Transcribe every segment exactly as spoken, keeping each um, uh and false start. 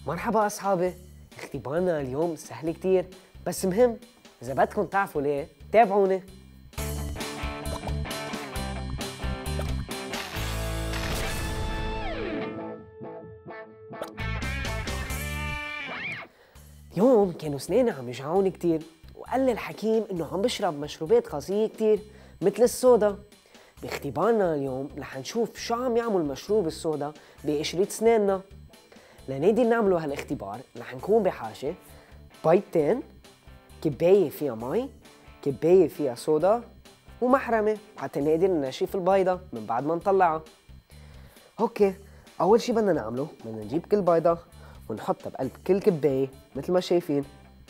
مرحبا أصحابي، اختبارنا اليوم سهل كتير بس مهم. إذا بدكم تعرفوا ليه تابعوني. اليوم كانوا سناني عم يوجعوني كتير، وقال لي الحكيم إنه عم بشرب مشروبات غازية كتير مثل الصودا. باختبارنا اليوم رح نشوف شو عم يعمل مشروب الصودا بقشرة سناننا. لنقدر نعملوا هالاختبار رح نكون بحاجة بيضتين، كباية فيها مي، كباية فيها صودا، ومحرمة حتى نقدر ننشف البيضة من بعد ما نطلعها. اوكي، أول شي بدنا نعمله بدنا نجيب كل بيضة ونحطها بقلب كل كباية مثل ما شايفين.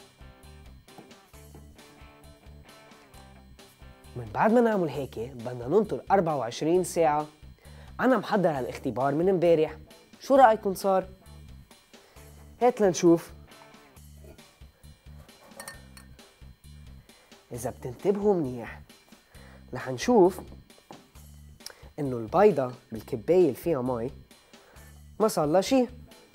من بعد ما نعمل هيك بدنا ننطر أربعة وعشرين ساعة. أنا محضر هالاختبار من امبارح، شو رأيكم صار؟ هات لنشوف. إذا بتنتبهوا منيح رح نشوف إنه البيضة بالكباية اللي فيها مي ما صار لها شي،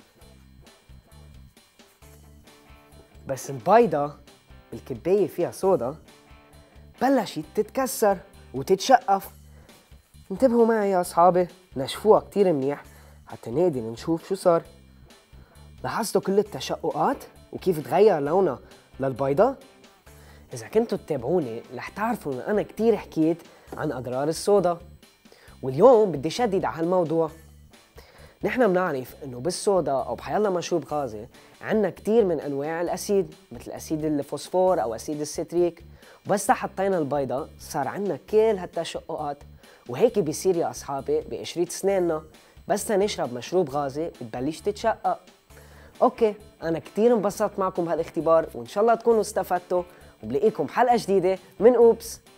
بس البيضة بالكباية فيها صودا بلشت تتكسر وتتشقف. انتبهوا معي يا أصحابي، نشفوها كتير منيح حتى نقدر نشوف شو صار. لاحظتوا كل التشققات وكيف تغير لونها للبيضة؟ إذا كنتوا تتابعوني رح تعرفوا إنه أنا كتير حكيت عن أضرار الصودا، واليوم بدي شدد على هالموضوع. نحن بنعرف إنه بالصودا أو بحيالله مشروب غازي عنا كتير من أنواع الأسيد مثل أسيد الفوسفور أو أسيد الستريك، وبس حطينا البيضة صار عنا كل هالتشققات. وهيك بيصير يا أصحابي بقشرة سناننا بس نشرب مشروب غازي بتبلش تتشقق. اوكي، انا كتير انبسطت معكم بهالاختبار وان شاء الله تكونوا استفدتوا، وبلاقيكم حلقة جديدة من اوبس.